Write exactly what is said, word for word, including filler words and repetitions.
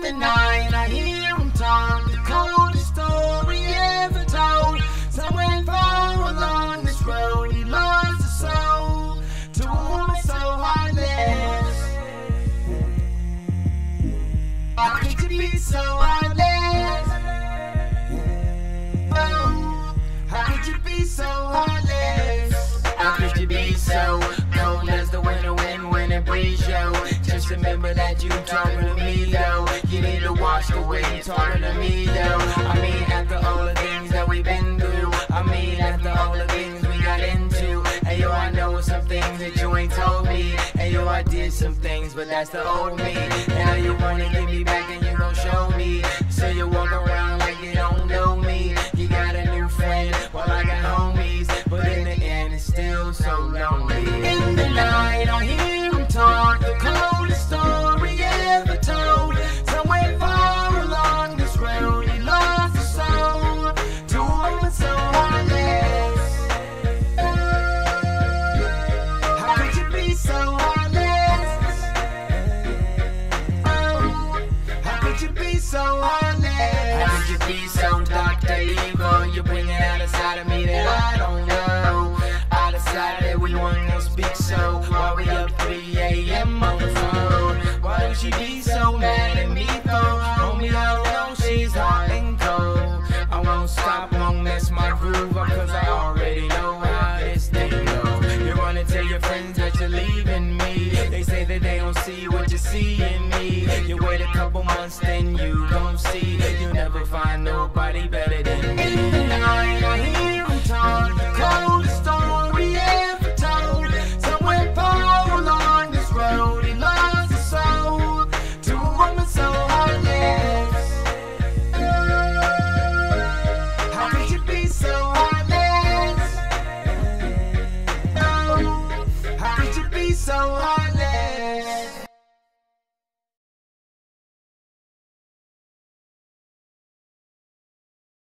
the night I hear him talk, the coldest story ever told. Somewhere far along this road, he lost his soul to a woman so heartless. How could you be so heartless? Oh, how could you be so heartless? How could you be so cold as the winter wind when it breeze, yo? Just remember that you talking to me, though. You need to watch the way you talking to me, though. I mean, after all the things that we've been through, I mean, after all the things we got into. Hey yo, I know some things that you ain't told me. Hey yo, I did some things, but that's the old me. Now you wanna get me back and you gon' show me. So you walk around like you don't know me. You got a new friend, while I got homies, but in the end it's still so lonely. In the night I hear him talk, the coldest story ever told. Somewhere far along this road, he lost his soul to a woman so heartless. How could you be so heartless? Oh, how could you be so heartless? How could you be so Doctor Evil? You bring it out inside of me that I don't know. I decided that we weren't gonna speak, so while we up three A M on the phone, why would she be so mad at me though? Homie, I don't know, she's hot and cold. I won't stop, won't mess my groove up, cause I already know how this thing goes. You wanna tell your friends that you're leaving me. They say that they don't see what you see in me. You wait a couple months, then you gon' see. You never find nobody better